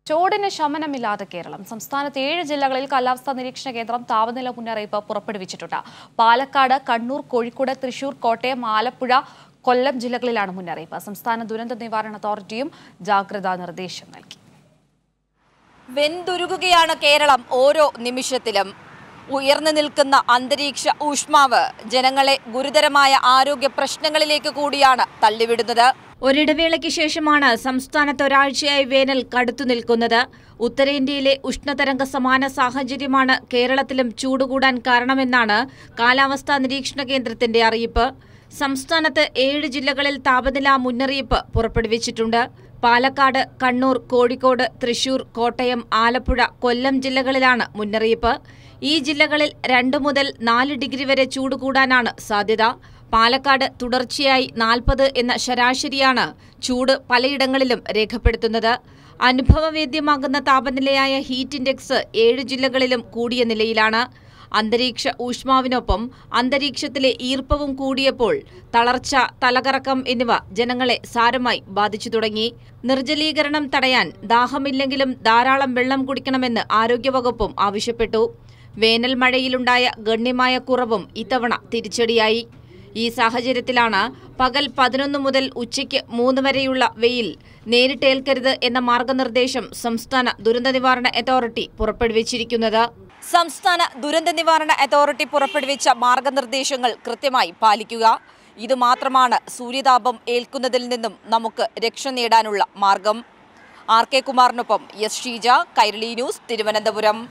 ചൂടിന് ശമനമില്ലാതെ കേരളം. സംസ്ഥാനത്തെ 7 ജില്ലകളിൽ കാലാവസ്ഥാ നിരീക്ഷണ കേന്ദ്രം താപനില മുന്നറിയിപ്പ് പുറപ്പെടുവിച്ചിട്ടുണ്ട്. പാലക്കാട്, കണ്ണൂർ, കോഴിക്കോട്, തൃശൂർ, കോട്ടയം, ആലപ്പുഴ, കൊല്ലം ജില്ലകളിലാണ് മുന്നറിയിപ്പ്. സംസ്ഥാന ദുരന്ത നിവാരണ അതോറിറ്റിയും ജാഗ്രതാ നിർദ്ദേശം നൽകി. വെന്തുരുകുകയാണ് കേരളം ഓരോ നിമിഷത്തിലും. ഉയർന്നു നിൽക്കുന്ന അന്തരീക്ഷ ഊഷ്മാവ് ജനങ്ങളെ ഗുരുതരമായ ആരോഗ്യ പ്രശ്നങ്ങളിലേക്ക് കൂടിയാണ് തള്ളിവിടുന്നത്. ഒരിടവേളയ്ക്ക് ശേഷമാണ് സംസ്ഥാനത്ത് ഒരാഴ്ചയായി വേനൽ കടുത്തു നിൽക്കുന്നത്. ഉത്തരേന്ത്യയിലെ ഉഷ്ണതരംഗ സമാന സാഹചര്യമാണ് കേരളത്തിലും ചൂടുകൂടാൻ കാരണമെന്നാണ് കാലാവസ്ഥാ നിരീക്ഷണ കേന്ദ്രത്തിന്റെ അറിയിപ്പ്. സംസ്ഥാനത്ത് 7 ജില്ലകളിൽ താപനില മുന്നറിയിപ്പ് പുറപ്പെടുവിച്ചിട്ടുണ്ട്. പാലക്കാട്, കണ്ണൂർ, കോഴിക്കോട്, തൃശൂർ, കോട്ടയം, ആലപ്പുഴ, കൊല്ലം ജില്ലകളിലാണ് മുന്നറിയിപ്പ്. ഈ ജില്ലകളിൽ 2 മുതൽ 4 ഡിഗ്രി വരെ ചൂട് കൂടാനാണ് സാധ്യത. പാലക്കാട് തുടർച്ചയായി 40 എന്ന ശരാശരിയാണ് ചൂട് പലയിടങ്ങളിലും രേഖപ്പെടുത്തുന്നത്. അനുഭവവേദ്യമാകുന്ന താപനിലയായ ഹീറ്റ് ഇൻഡെക്സ് 7 ജില്ലകളിലും കൂടിയ നിലയിലാണ്. അന്തരീക്ഷ ഊഷ്മാവിനൊപ്പം അന്തരീക്ഷത്തിലെ ഈർപ്പവും കൂടിയപ്പോൾ തളർച്ച, തലകറക്കം എന്നിവ ജനങ്ങളെ സാരമായി ബാധിച്ചു തുടങ്ങി. നിർജ്ജലീകരണം തടയാൻ ദാഹമില്ലെങ്കിലും ധാരാളം വെള്ളം കുടിക്കണമെന്ന് ആരോഗ്യവകുപ്പും ആവശ്യപ്പെട്ടു. വേനൽ മഴയിലുണ്ടായ ഗണ്യമായ കുറവും ഇത്തവണ തിരിച്ചടിയായി. ഈ സാഹചര്യത്തിലാണ് പകൽ 11 മുതൽ ഉച്ചയ്ക്ക് 3 വരെയുള്ള വെയിൽ നേരിട്ടേൽക്കരുത് എന്ന മാർഗനിർദ്ദേശം സംസ്ഥാന ദുരന്ത നിവാരണ അതോറിറ്റി പുറപ്പെടുവിച്ചിരിക്കുന്നത്. സംസ്ഥാന ദുരന്ത നിവാരണ അതോറിറ്റി പുറപ്പെടുവിച്ച മാർഗനിർദ്ദേശങ്ങൾ കൃത്യമായി പാലിക്കുക. ഇതുമാത്രമാണ് സൂര്യതാപം ഏൽക്കുന്നതിൽ നിന്നും നമുക്ക് രക്ഷ നേടാനുള്ള മാർഗം. RK കുമാറിനൊപ്പം S. ഷീജ, കൈരളി ന്യൂസ്, തിരുവനന്തപുരം.